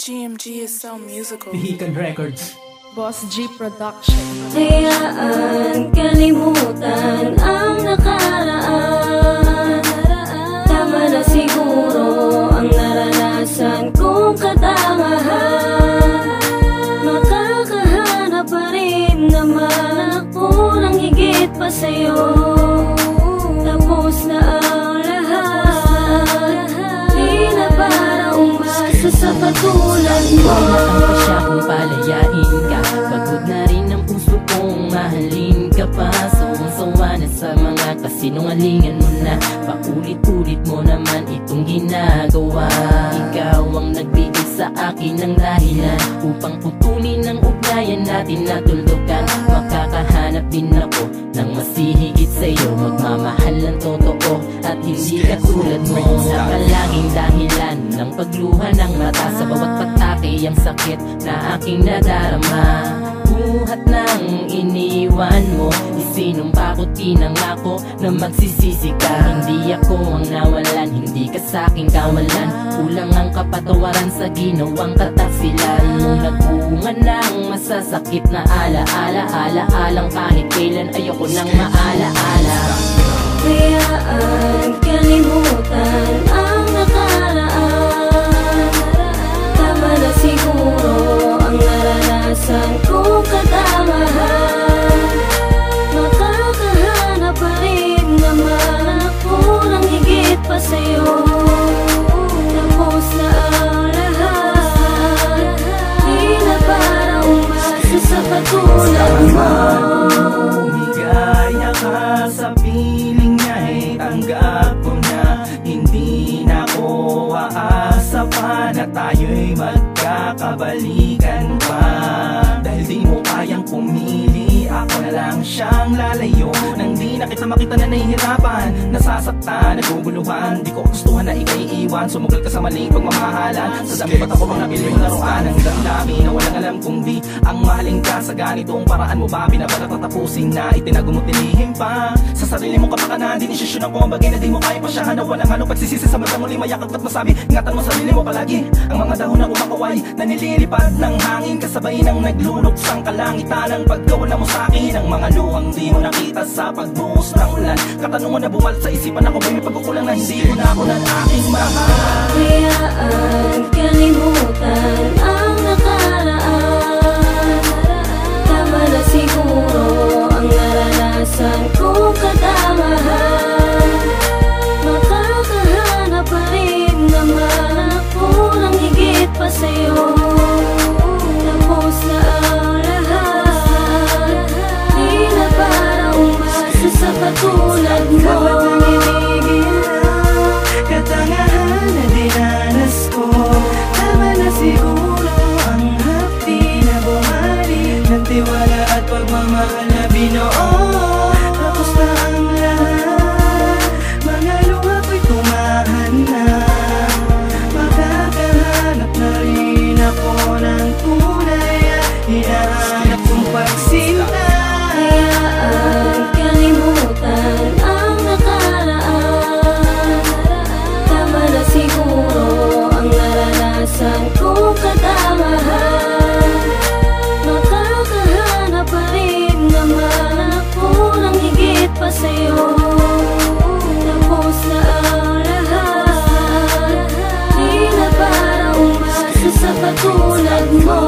GMG is so musical. Vehicle Records. Boss G Production. Hayaan kalimutan ang nakaraan. Tama na siguro ang naranasan kong katangahan. Makakahanap pa rin naman ako ng higit pa sa'yo. Tapos na ang lahat, di na para umasa sa katulad mo. Wala pa siya kung palayain ka. Pagod na rin ang puso kong mahalin ka pa. Sawang-sawa na sa mga kasinungalingan mo na. Paulit-ulit mo naman itong ginagawa. Ikaw ang nagbigay sa akin ng dahilan upang putunin ang ugnayan natin na tuldukan. Makakahanap din ako ng masihigit sa'yo. Magmamahal ng totoo at hindi katulad mo. Sa palaging dahilan ng pagluha ng mata. Sa bawat patake ang sakit na aking nadarama. Buhat ng iniwan mo, isinumpa ko, tinangako na magsisisi ka. Hindi ako ang nawalan, hindi ka sa'king kawalan. Kulang ang kapatawaran sa ginawang kataksilan mo. Nagbunga ng masasakit na alaala. Alaalang kahit kailan ayoko nang maalaala. Hayaan kalimutan ang nakaraan. Tama na siguro ang naranasan kong katangahan. Makakahanap pa rin naman ako ng higit pa sa'yo. Tapos na ang lahat, di na para umasa sa katulad mo. Umigaya ka sa piling niya, tanggap ko na. Hindi na ako aasa pa na tayo'y magkakabalikan pa. Dahil di mo kayang pumili, ako na lang siyang lalayo. Nang di na kita makita na nahihirapan, nasasaktan, naguguluhan. Di ko gustuhan na ika'y iwan, sumugal ka sa maling pagmamahalan. Sa dami ba't ako bang nabili mo laruan ng damdami na walang alam kung di ang mahaling ka. Sa ganitong paraan mo ba binabalak na tapusin na itinago mo tinihim pa. Sa sarili mo kapakanan, dinisisyon ako ang bagay na di mo kaya pasyahan. Na walang halong pagsisisi sa mata muli mayakap at masabi, ingatan mo sarili mo palagi. Ang mga dahon na kumakaway na nililipad ng hangin, kasabay ng naglunok sang kalangitan. Ang pagkawala mo sa'kin, ang mga luhang di mo nakita sa pagbuhos ng ulan. Katanungan na bumalat sa isipan, ako ba'y may pagkukulang na hindi ko na ako ng aking mahal. Hayaan kalimutan ang nakaraan. Tama na siguro ang naranasan kong katangahan. Makakahanap pa rin naman ako ng higit pa sa'yo. Tapos na ang lahat, di na para umasa sa katulad mo. Katangahan na dinanas ko, tama na siguro ang hapdi na bumalik ng tiwala at pagmamahal na binuo. Tapos na ang lahat, mga luha ko'y tumahan na. Makakahanap na rin ako ng tunay at hinahanap kong pagsinta. Hayaan kalimutan ang nakaraan. Tama na siguro ang naranasan kong katangahan. Makakahanap pa rin naman ako ng higit pa sa'yo. Tapos na ang lahat, di na para umasa sa katulad mo.